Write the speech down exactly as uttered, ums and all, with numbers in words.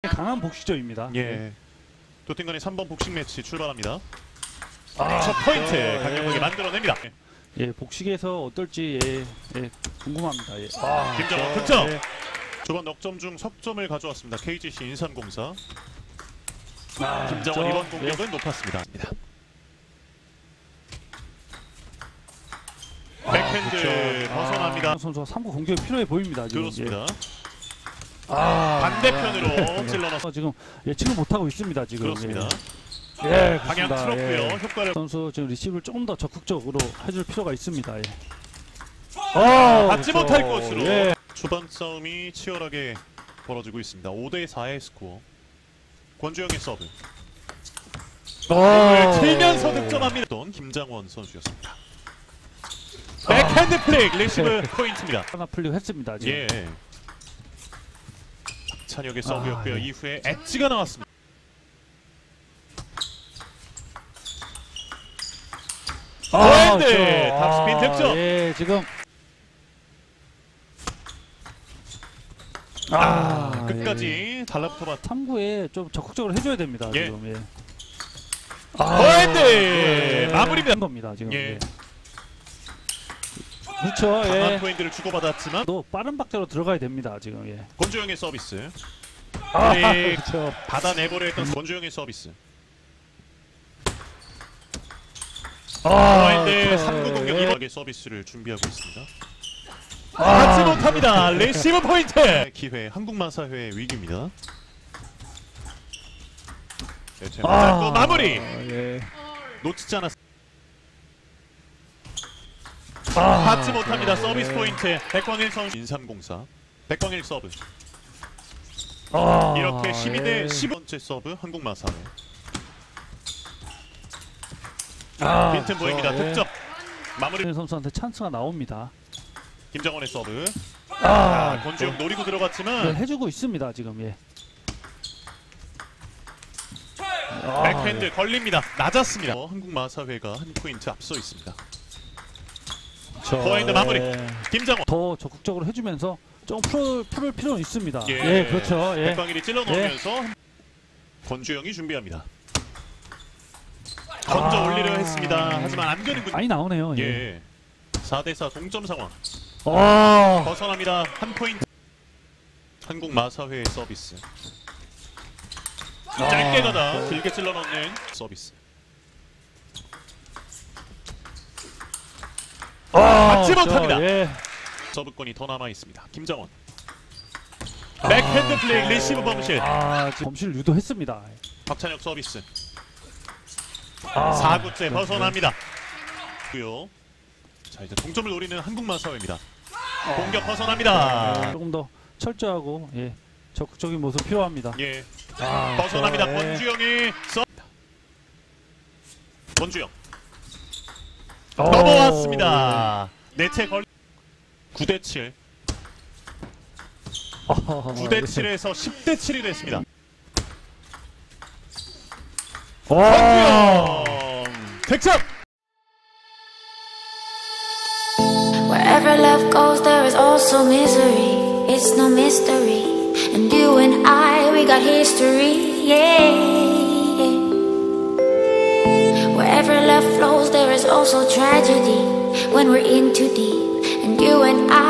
강한 복식점입니다. 예. 도팅건의 삼 번 복식 매치 출발합니다. 아, 첫 포인트 예. 강력하게 만들어냅니다. 예, 복식에서 어떨지 예, 예, 궁금합니다. 예. 아, 김정원 득점. 예. 초반 넉점 중 석점을 가져왔습니다. 케이지씨 인삼공사. 아, 김정원 저, 이번 공격은 예. 높았습니다. 백핸드 그렇죠. 벗어납니다. 아, 선수가 삼 구 공격이 필요해 보입니다. 지금. 그렇습니다. 예. 아, 반대편으로 찔러넣어. 어, 지금 예측을 못하고 있습니다. 지금. 그렇습니다. 예, 예 방향 그렇습니다. 틀었고요. 예. 효과를 선수 지금 리시브를 조금 더 적극적으로 해줄 필요가 있습니다. 예. 아, 받지 그렇죠. 못할 것으로. 예. 초반 싸움이 치열하게 벌어지고 있습니다. 오 대 사의 스코어. 권주영의 서브. 공을 틀면서 득점합니다. 던 김장원 선수였습니다. 백핸드 플레이 리시브 포인트입니다. 하나 풀리고 했습니다. 지금. 예. 찬혁의 서브였고요. 아, 예. 이후에 엣지가 나왔습니다. 아, 포핸드 그렇죠. 탑스핀 아, 득점. 예, 지금 아, 아, 끝까지 예. 달라붙어봐. 삼 구에 좀 적극적으로 해줘야 됩니다. 예. 지금. 예. 포핸드 예. 마무리입니다. 한 겁니다. 지금. 예. 예. 그렇죠. 강한 예. 포인트를 주고받았지만 또 빠른 박자로 들어가야 됩니다. 지금. 예. 권주영의 서비스. 아, 네. 그렇죠. 받아내버려 했던 권주영의 서비스. 아, 포핸드 그렇죠. 삼 구 공격 예. 이번에 서비스를 준비하고 있습니다. 아, 받지 못합니다. 레시브 포인트. 기회 한국마사회의 위기입니다. 네, 제목 아, 짧고 마무리. 예. 놓치지 않았습니다. 아, 받지 못합니다. 예. 서비스 포인트. 백광일 선수 인삼공사. 백광일 서브. 아, 이렇게 십이 대 예. 십 번째 서브 한국마사회. 아, 빈틈 보입니다. 그렇죠. 득점. 마무리. 예. 선수한테 찬스가 나옵니다. 김정원의 서브. 아, 아, 권주영 노리고 들어갔지만 네, 해주고 있습니다. 지금. 예. 아, 백핸드 예. 걸립니다. 낮았습니다. 어, 한국마사회가 한 포인트 앞서 있습니다. 저, 포핸드 마무리. 예. 김정원. 더 적극적으로 해주면서 좀 풀, 풀을 필요는 있습니다. 예, 예, 그렇죠. 예. 백광일이 찔러 넣으면서 권주영이 준비합니다. 던져 아, 올리려 했습니다. 예. 하지만 안 되는군요. 많이 나오네요. 예. 예. 사 대 사 동점 상황. 아, 벗어납니다. 한 포인트. 한국마사회의 서비스. 짧게 가다 길게 찔러 넣는 서비스. 아, 받지 저, 못합니다. 예. 서브권이 더 남아 있습니다. 김정원. 백핸드 플레이 리시브 범실. 아, 지금 범실을 유도했습니다. 박찬혁 서비스. 아, 사 구째 벗어납니다. 고요. 자, 이제 동점을 노리는 한국마사회입니다. 공격 벗어납니다. 조금 더 철저하고 예, 적극적인 모습 필요합니다. 예. 아, 벗어납니다. 저, 예. 권주영이 서. 권주영 오, 넘어왔습니다. 네채 걸. 구 대 칠. 아, 구 대 칠에서 십 대 칠이 됐습니다. 와, 권주영 득점. Wherever love goes, there is also misery. It's no mystery. And you and I, we got history. Yeah. Wherever love flows, there is also tragedy. When we're in too deep. And you and I.